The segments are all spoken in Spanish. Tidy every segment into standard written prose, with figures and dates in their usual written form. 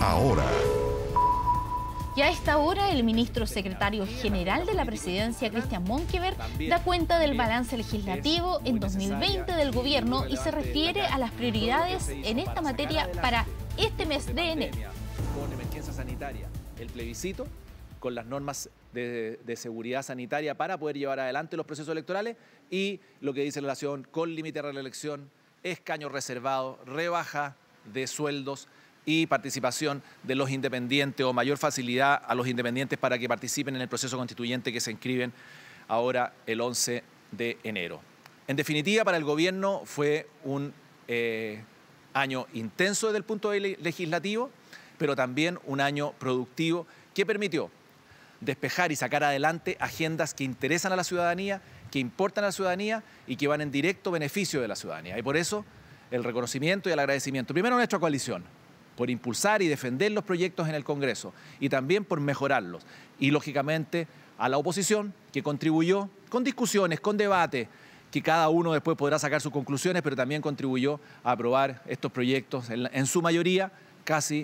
ahora. Y a esta hora, el ministro secretario general de la Presidencia, Cristian Monkeberg, da cuenta del balance legislativo en 2020 del gobierno y se refiere a las prioridades en esta materia para este mes de enero. Con emergencia sanitaria, el plebiscito, con las normas de seguridad sanitaria para poder llevar adelante los procesos electorales y lo que dice en relación con límite de reelección, escaños reservados, rebaja de sueldos y participación de los independientes o mayor facilidad a los independientes para que participen en el proceso constituyente que se inscriben ahora el 11 de enero. En definitiva, para el gobierno fue un año intenso desde el punto de vista legislativo, pero también un año productivo que permitió despejar y sacar adelante agendas que interesan a la ciudadanía, que importan a la ciudadanía y que van en directo beneficio de la ciudadanía. Y por eso el reconocimiento y el agradecimiento, primero a nuestra coalición, por impulsar y defender los proyectos en el Congreso y también por mejorarlos. Y lógicamente a la oposición que contribuyó con discusiones, con debate, que cada uno después podrá sacar sus conclusiones, pero también contribuyó a aprobar estos proyectos en su mayoría, casi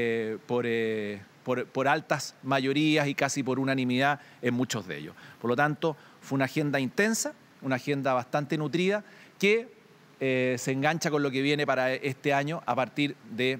por altas mayorías y casi por unanimidad en muchos de ellos. Por lo tanto, fue una agenda intensa, una agenda bastante nutrida que se engancha con lo que viene para este año a partir de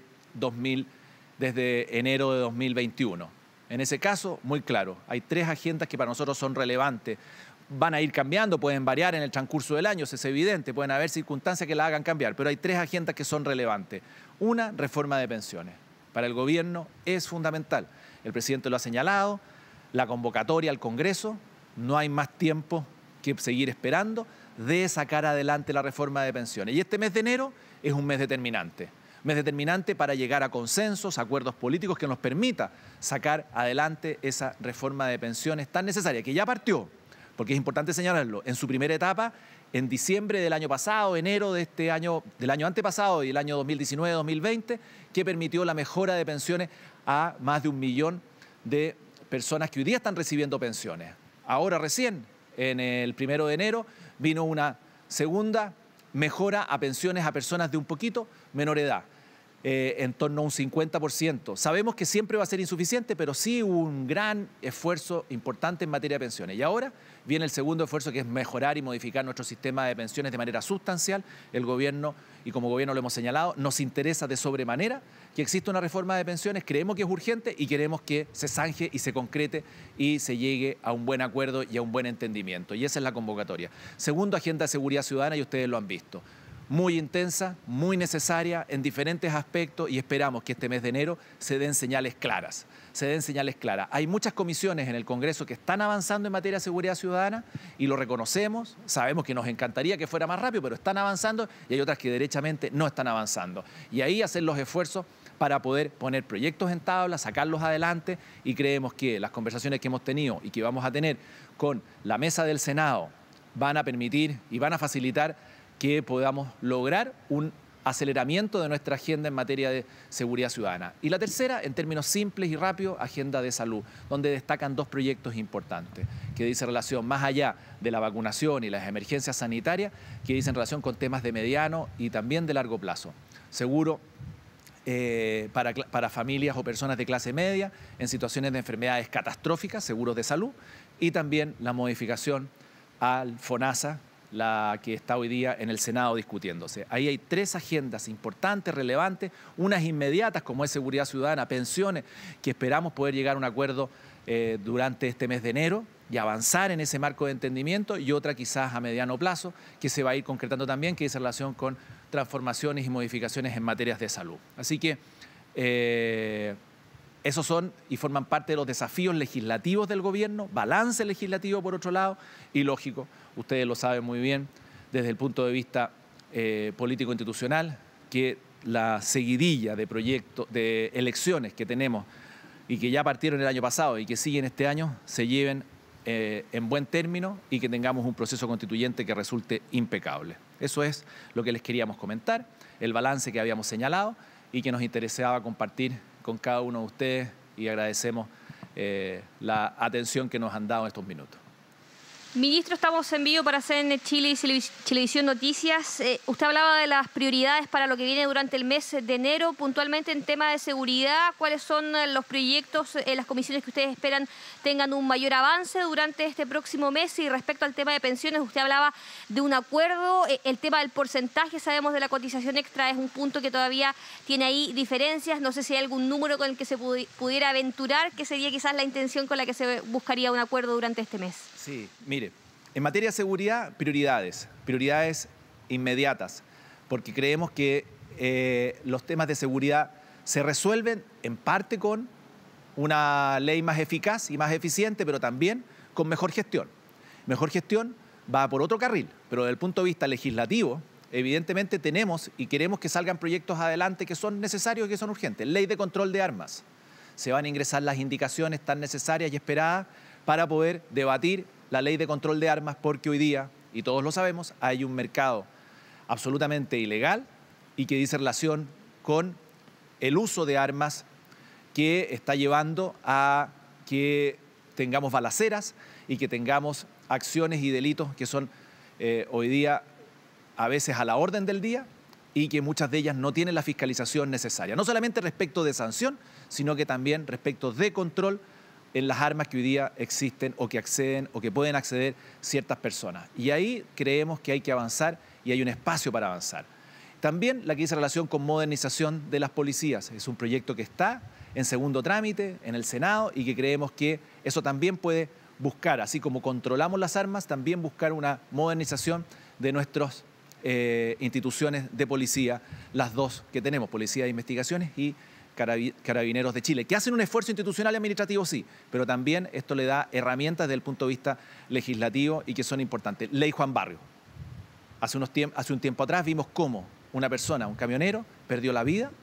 desde enero de 2021. En ese caso, muy claro, hay tres agendas que para nosotros son relevantes. Van a ir cambiando, pueden variar en el transcurso del año, eso es evidente, pueden haber circunstancias que la hagan cambiar, pero hay tres agendas que son relevantes. Una, reforma de pensiones. Para el gobierno es fundamental. El presidente lo ha señalado, la convocatoria al Congreso, no hay más tiempo que seguir esperando de sacar adelante la reforma de pensiones. Y este mes de enero es un mes determinante. Mes determinante para llegar a consensos, acuerdos políticos que nos permita sacar adelante esa reforma de pensiones tan necesaria, que ya partió, porque es importante señalarlo, en su primera etapa, en diciembre del año pasado, enero de este año, del año antepasado y el año 2019-2020, que permitió la mejora de pensiones a más de 1 millón de personas que hoy día están recibiendo pensiones. Ahora recién, en el 1 de enero, vino una segunda mejora a pensiones a personas de un poquito menor edad, en torno a un 50%. Sabemos que siempre va a ser insuficiente, pero sí un gran esfuerzo importante en materia de pensiones. Y ahora viene el segundo esfuerzo, que es mejorar y modificar nuestro sistema de pensiones de manera sustancial. El gobierno, y como gobierno lo hemos señalado, nos interesa de sobremanera que exista una reforma de pensiones, creemos que es urgente y queremos que se zanje y se concrete y se llegue a un buen acuerdo y a un buen entendimiento. Y esa es la convocatoria. Segundo, agenda de seguridad ciudadana, y ustedes lo han visto. Muy intensa, muy necesaria en diferentes aspectos y esperamos que este mes de enero se den señales claras. Hay muchas comisiones en el Congreso que están avanzando en materia de seguridad ciudadana y lo reconocemos, sabemos que nos encantaría que fuera más rápido, pero están avanzando y hay otras que derechamente no están avanzando. Y ahí hacer los esfuerzos para poder poner proyectos en tabla, sacarlos adelante y creemos que las conversaciones que hemos tenido y que vamos a tener con la mesa del Senado van a permitir y van a facilitar que podamos lograr un aceleramiento de nuestra agenda en materia de seguridad ciudadana. Y la tercera, en términos simples y rápidos, agenda de salud, donde destacan dos proyectos importantes, que dicen relación más allá de la vacunación y las emergencias sanitarias, que dicen relación con temas de mediano y también de largo plazo. Seguro para familias o personas de clase media en situaciones de enfermedades catastróficas, seguros de salud, y también la modificación al FONASA, la que está hoy día en el Senado discutiéndose. Ahí hay tres agendas importantes, relevantes, unas inmediatas como es seguridad ciudadana, pensiones, que esperamos poder llegar a un acuerdo durante este mes de enero y avanzar en ese marco de entendimiento, y otra quizás a mediano plazo que se va a ir concretando también, que es en relación con transformaciones y modificaciones en materias de salud. Así que esos son y forman parte de los desafíos legislativos del gobierno, balance legislativo por otro lado, y lógico, ustedes lo saben muy bien, desde el punto de vista político-institucional, que la seguidilla de proyectos, de elecciones que tenemos y que ya partieron el año pasado y que siguen este año, se lleven en buen término y que tengamos un proceso constituyente que resulte impecable. Eso es lo que les queríamos comentar, el balance que habíamos señalado y que nos interesaba compartir con cada uno de ustedes, y agradecemos la atención que nos han dado en estos minutos. Ministro, estamos en vivo para CNN Chile y Chilevisión Noticias. Usted hablaba de las prioridades para lo que viene durante el mes de enero, puntualmente en tema de seguridad. ¿Cuáles son los proyectos, las comisiones que ustedes esperan tengan un mayor avance durante este próximo mes? Y respecto al tema de pensiones, usted hablaba de un acuerdo. El tema del porcentaje, sabemos, de la cotización extra es un punto que todavía tiene ahí diferencias. No sé si hay algún número con el que se pudiera aventurar, que sería quizás la intención con la que se buscaría un acuerdo durante este mes. Sí, mire, en materia de seguridad, prioridades inmediatas, porque creemos que los temas de seguridad se resuelven en parte con una ley más eficaz y más eficiente, pero también con mejor gestión. Mejor gestión va por otro carril, pero desde el punto de vista legislativo, evidentemente tenemos y queremos que salgan proyectos adelante que son necesarios y que son urgentes. Ley de control de armas. Se van a ingresar las indicaciones tan necesarias y esperadas para poder debatir la ley de control de armas, porque hoy día, y todos lo sabemos, hay un mercado absolutamente ilegal y que dice relación con el uso de armas que está llevando a que tengamos balaceras y que tengamos acciones y delitos que son hoy día a veces a la orden del día y que muchas de ellas no tienen la fiscalización necesaria. No solamente respecto de sanción, sino que también respecto de control en las armas que hoy día existen o que acceden o que pueden acceder ciertas personas. Y ahí creemos que hay que avanzar y hay un espacio para avanzar. También la que dice relación con modernización de las policías. Es un proyecto que está en segundo trámite en el Senado y que creemos que eso también puede buscar, así como controlamos las armas, también buscar una modernización de nuestras instituciones de policía, las dos que tenemos, Policía de Investigaciones y Carabineros de Chile, que hacen un esfuerzo institucional y administrativo, sí, pero también esto le da herramientas desde el punto de vista legislativo y que son importantes. Ley Juan Barrio. Hace un tiempo atrás vimos cómo una persona, un camionero, perdió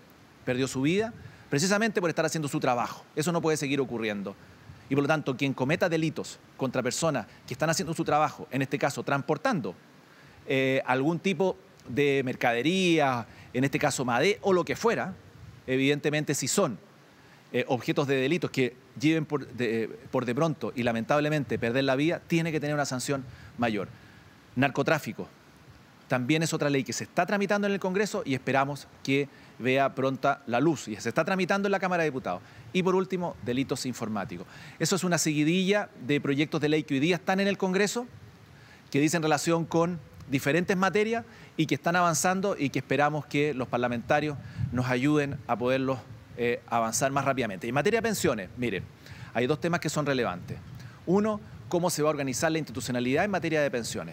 su vida, precisamente por estar haciendo su trabajo. Eso no puede seguir ocurriendo. Y por lo tanto, quien cometa delitos contra personas que están haciendo su trabajo, en este caso transportando algún tipo de mercadería, en este caso madera o lo que fuera, evidentemente si son objetos de delitos que lleven por de pronto y lamentablemente perder la vida, tiene que tener una sanción mayor. Narcotráfico. También es otra ley que se está tramitando en el Congreso y esperamos que vea pronta la luz. Y se está tramitando en la Cámara de Diputados. Y por último, delitos informáticos. Eso es una seguidilla de proyectos de ley que hoy día están en el Congreso, que dicen relación con diferentes materias y que están avanzando y que esperamos que los parlamentarios nos ayuden a poderlos avanzar más rápidamente. En materia de pensiones, miren, hay dos temas que son relevantes. Uno, cómo se va a organizar la institucionalidad en materia de pensiones.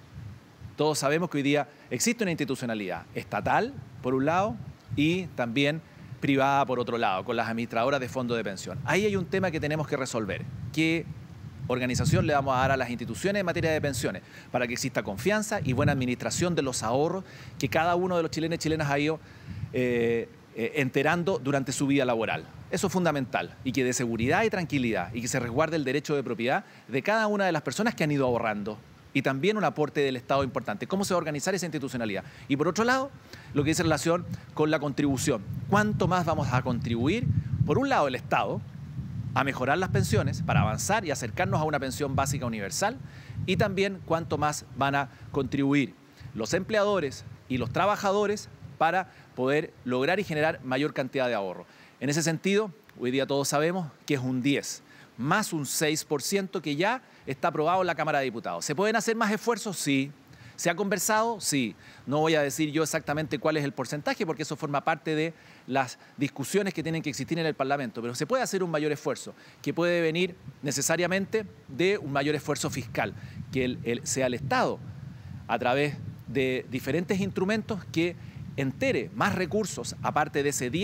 Todos sabemos que hoy día existe una institucionalidad estatal, por un lado, y también privada, por otro lado, con las administradoras de fondos de pensión. Ahí hay un tema que tenemos que resolver. ¿Qué organización le vamos a dar a las instituciones en materia de pensiones para que exista confianza y buena administración de los ahorros que cada uno de los chilenos y chilenas ha ido enterando durante su vida laboral? Eso es fundamental, y que dé seguridad y tranquilidad y que se resguarde el derecho de propiedad de cada una de las personas que han ido ahorrando. Y también un aporte del Estado importante. ¿Cómo se va a organizar esa institucionalidad? Y por otro lado, lo que dice relación con la contribución. ¿Cuánto más vamos a contribuir? Por un lado, el Estado, a mejorar las pensiones para avanzar y acercarnos a una pensión básica universal, y también cuánto más van a contribuir los empleadores y los trabajadores para poder lograr y generar mayor cantidad de ahorro. En ese sentido, hoy día todos sabemos que es un 10, más un 6% que ya está aprobado en la Cámara de Diputados. ¿Se pueden hacer más esfuerzos? Sí. ¿Se ha conversado? Sí. No voy a decir yo exactamente cuál es el porcentaje porque eso forma parte de las discusiones que tienen que existir en el Parlamento, pero se puede hacer un mayor esfuerzo, que puede venir necesariamente de un mayor esfuerzo fiscal, que sea el Estado, a través de diferentes instrumentos, que entere más recursos, aparte de ese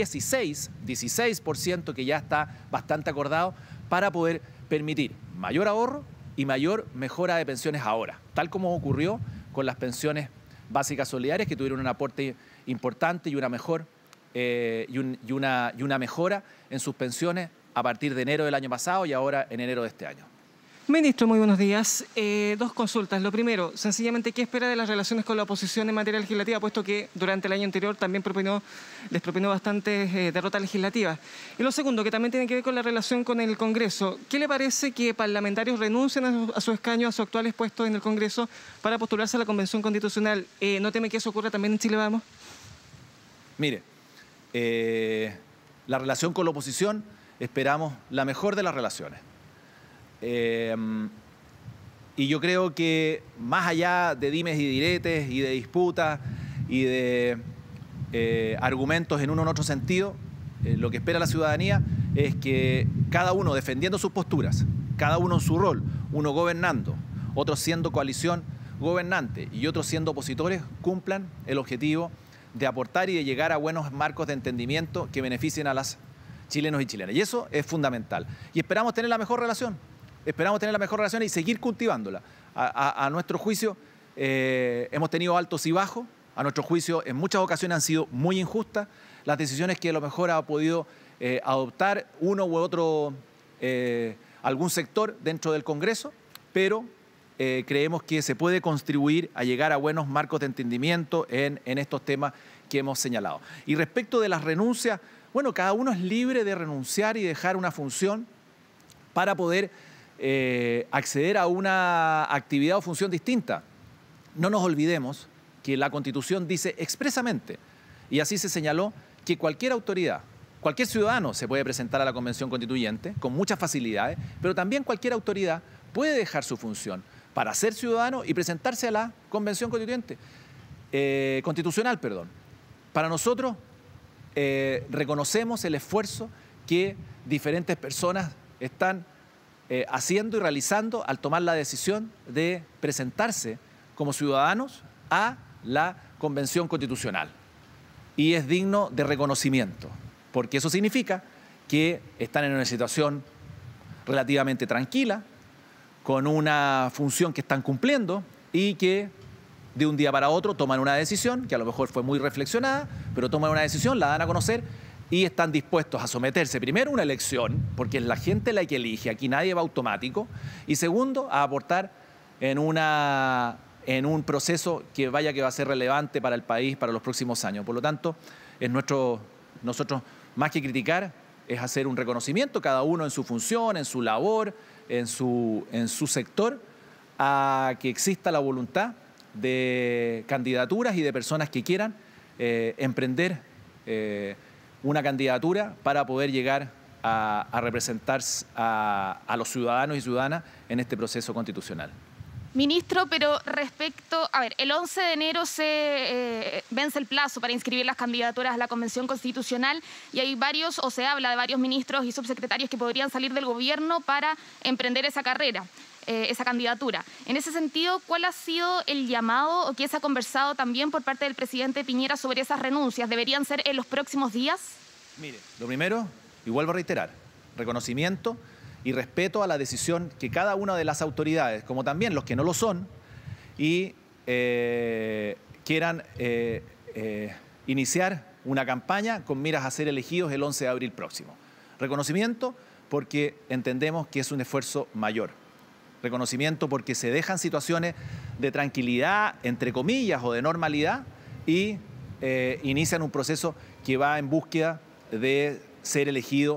16% que ya está bastante acordado, para poder permitir mayor ahorro y mayor mejora de pensiones ahora, tal como ocurrió con las pensiones básicas solidarias, que tuvieron un aporte importante y una mejora en sus pensiones a partir de enero del año pasado y ahora en enero de este año. Ministro, muy buenos días. Dos consultas. Lo primero, sencillamente, ¿qué espera de las relaciones con la oposición en materia legislativa, puesto que durante el año anterior también les propinó bastantes derrotas legislativas? Y lo segundo, que también tiene que ver con la relación con el Congreso. ¿Qué le parece que parlamentarios renuncien a su escaño, a sus actuales puestos en el Congreso, para postularse a la Convención Constitucional? ¿No teme que eso ocurra también en Chile Vamos? Mire, la relación con la oposición, esperamos la mejor de las relaciones. Y yo creo que más allá de dimes y diretes y de disputas y de argumentos en uno u otro sentido, lo que espera la ciudadanía es que cada uno defendiendo sus posturas, cada uno en su rol, uno gobernando, otros siendo coalición gobernante y otros siendo opositores, cumplan el objetivo de aportar y de llegar a buenos marcos de entendimiento que beneficien a las chilenos y chilenas. Y eso es fundamental. Y esperamos tener la mejor relación. Esperamos tener la mejor relación y seguir cultivándola. A nuestro juicio hemos tenido altos y bajos. A nuestro juicio en muchas ocasiones han sido muy injustas las decisiones que a lo mejor ha podido adoptar uno u otro, algún sector dentro del Congreso, pero creemos que se puede contribuir a llegar a buenos marcos de entendimiento en estos temas que hemos señalado. Y respecto de las renuncias, bueno, cada uno es libre de renunciar y dejar una función para poder acceder a una actividad o función distinta. No nos olvidemos que la Constitución dice expresamente, y así se señaló, que cualquier autoridad, cualquier ciudadano se puede presentar a la Convención Constituyente con muchas facilidades, pero también cualquier autoridad puede dejar su función para ser ciudadano y presentarse a la Convención Constitucional. Para nosotros reconocemos el esfuerzo que diferentes personas están haciendo y realizando al tomar la decisión de presentarse como ciudadanos a la Convención Constitucional. Y es digno de reconocimiento, porque eso significa que están en una situación relativamente tranquila, con una función que están cumpliendo y que de un día para otro toman una decisión, que a lo mejor fue muy reflexionada, pero toman una decisión, la dan a conocer y están dispuestos a someterse primero a una elección, porque es la gente la que elige, aquí nadie va automático, y segundo, a aportar en un proceso que va a ser relevante para el país para los próximos años. Por lo tanto, nosotros más que criticar, es hacer un reconocimiento, cada uno en su función, en su labor, en su sector, a que exista la voluntad de candidaturas y de personas que quieran emprender una candidatura para poder llegar a representar a los ciudadanos y ciudadanas en este proceso constitucional. Ministro, pero respecto, el 11 de enero se vence el plazo para inscribir las candidaturas a la Convención Constitucional y hay varios, o se habla de varios ministros y subsecretarios que podrían salir del gobierno para emprender esa carrera, esa candidatura. En ese sentido, ¿cuál ha sido el llamado o qué se ha conversado también por parte del presidente Piñera sobre esas renuncias? ¿Deberían ser en los próximos días? Mire, lo primero, y vuelvo a reiterar, reconocimiento y respeto a la decisión que cada una de las autoridades, como también los que no lo son, y quieran iniciar una campaña con miras a ser elegidos el 11 de abril próximo. Reconocimiento porque entendemos que es un esfuerzo mayor. Reconocimiento porque se dejan situaciones de tranquilidad, entre comillas, o de normalidad, y inician un proceso que va en búsqueda de ser elegido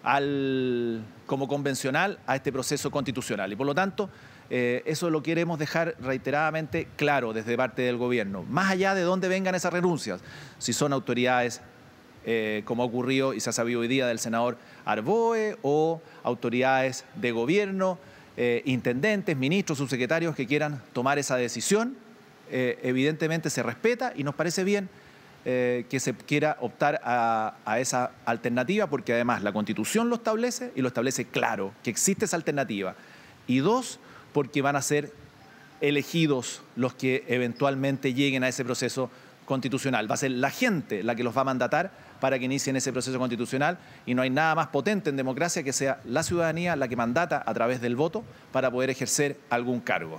como convencional a este proceso constitucional. Y por lo tanto, eso lo queremos dejar reiteradamente claro desde parte del gobierno. Más allá de dónde vengan esas renuncias, si son autoridades, como ha ocurrido y se ha sabido hoy día del senador Arboe, o autoridades de gobierno, intendentes, ministros, subsecretarios que quieran tomar esa decisión, evidentemente se respeta y nos parece bien que se quiera optar a esa alternativa, porque además la Constitución lo establece y lo establece claro, que existe esa alternativa. Y dos, porque van a ser elegidos los que eventualmente lleguen a ese proceso constitucional. Va a ser la gente la que los va a mandatar para que inicien ese proceso constitucional y no hay nada más potente en democracia que sea la ciudadanía la que mandata a través del voto para poder ejercer algún cargo.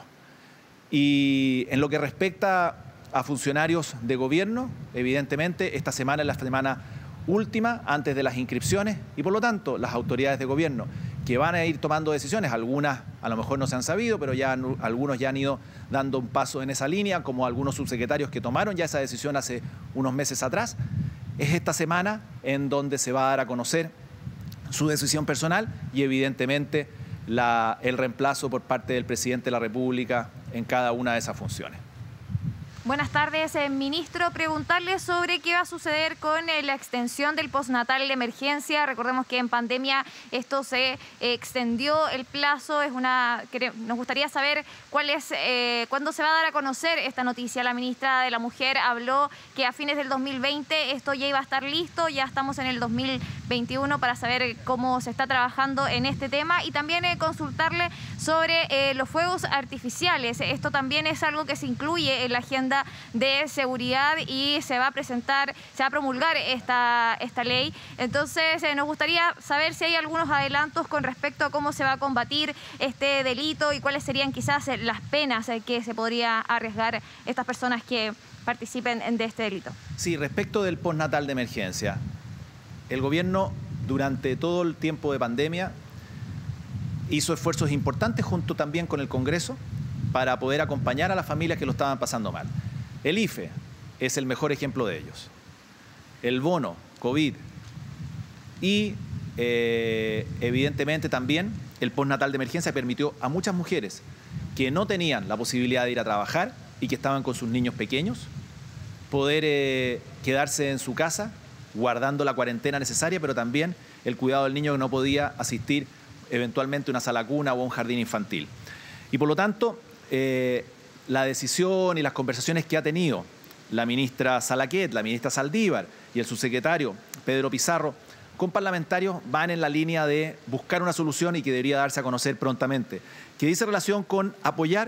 Y en lo que respecta a funcionarios de gobierno, evidentemente esta semana es la semana última antes de las inscripciones y por lo tanto las autoridades de gobierno que van a ir tomando decisiones. Algunas a lo mejor no se han sabido, pero ya algunos ya han ido dando un paso en esa línea, como algunos subsecretarios que tomaron ya esa decisión hace unos meses atrás. Es esta semana en donde se va a dar a conocer su decisión personal y evidentemente el reemplazo por parte del presidente de la República en cada una de esas funciones. Buenas tardes, ministro. Preguntarle sobre qué va a suceder con la extensión del postnatal de emergencia. Recordemos que en pandemia esto se extendió el plazo. Nos gustaría saber cuándo se va a dar a conocer esta noticia. La ministra de la Mujer habló que a fines del 2020 esto ya iba a estar listo. Ya estamos en el 2021 para saber cómo se está trabajando en este tema y también consultarle sobre los fuegos artificiales. Esto también es algo que se incluye en la agenda de seguridad y se va a promulgar esta ley. Entonces nos gustaría saber si hay algunos adelantos con respecto a cómo se va a combatir este delito y cuáles serían quizás las penas que se podría arriesgar estas personas que participen de este delito. Sí, respecto del postnatal de emergencia, el gobierno durante todo el tiempo de pandemia hizo esfuerzos importantes junto también con el Congreso para poder acompañar a las familias que lo estaban pasando mal. El IFE es el mejor ejemplo de ellos. El bono COVID y evidentemente también el postnatal de emergencia permitió a muchas mujeres que no tenían la posibilidad de ir a trabajar y que estaban con sus niños pequeños poder quedarse en su casa guardando la cuarentena necesaria, pero también el cuidado del niño que no podía asistir eventualmente a una sala cuna o a un jardín infantil. Y por lo tanto, la decisión y las conversaciones que ha tenido la ministra Salaquet, la ministra Saldívar y el subsecretario Pedro Pizarro con parlamentarios van en la línea de buscar una solución y que debería darse a conocer prontamente, que dice relación con apoyar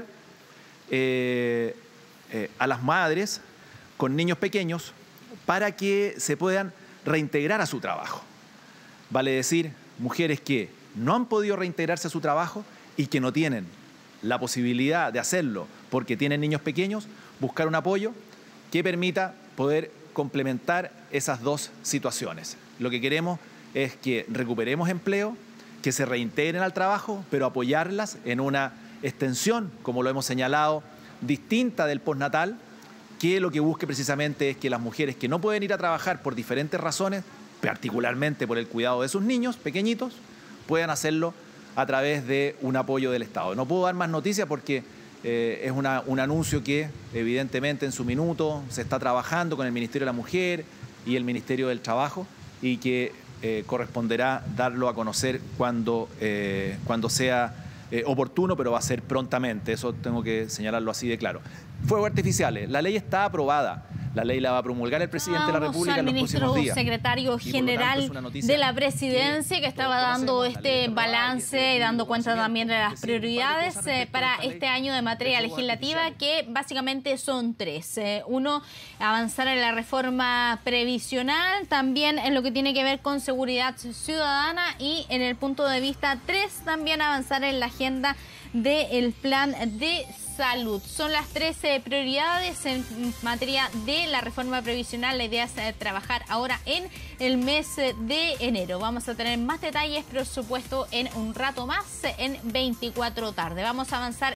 a las madres con niños pequeños para que se puedan reintegrar a su trabajo. Vale decir, mujeres que no han podido reintegrarse a su trabajo y que no tienen la posibilidad de hacerlo porque tienen niños pequeños, buscar un apoyo que permita poder complementar esas dos situaciones. Lo que queremos es que recuperemos empleo, que se reintegren al trabajo, pero apoyarlas en una extensión, como lo hemos señalado, distinta del postnatal, que lo que busque precisamente es que las mujeres que no pueden ir a trabajar por diferentes razones, particularmente por el cuidado de sus niños pequeñitos, puedan hacerlo a través de un apoyo del Estado. No puedo dar más noticias porque es un anuncio que evidentemente en su minuto se está trabajando con el Ministerio de la Mujer y el Ministerio del Trabajo y que corresponderá darlo a conocer cuando sea oportuno, pero va a ser prontamente. Eso tengo que señalarlo así de claro. Fuegos artificiales. La ley está aprobada. La ley la va a promulgar el presidente de la República en los próximos días. Secretario General de la Presidencia que estaba dando este balance y dando cuenta también de las prioridades para este año de materia legislativa, que básicamente son tres. Uno, avanzar en la reforma previsional, también en lo que tiene que ver con seguridad ciudadana y en el punto de vista 3, también avanzar en la agenda del plan de salud. Son las 13 prioridades en materia de la reforma previsional. La idea es trabajar ahora en el mes de enero. Vamos a tener más detalles, por supuesto, en un rato más, en 24 tarde. Vamos a avanzar.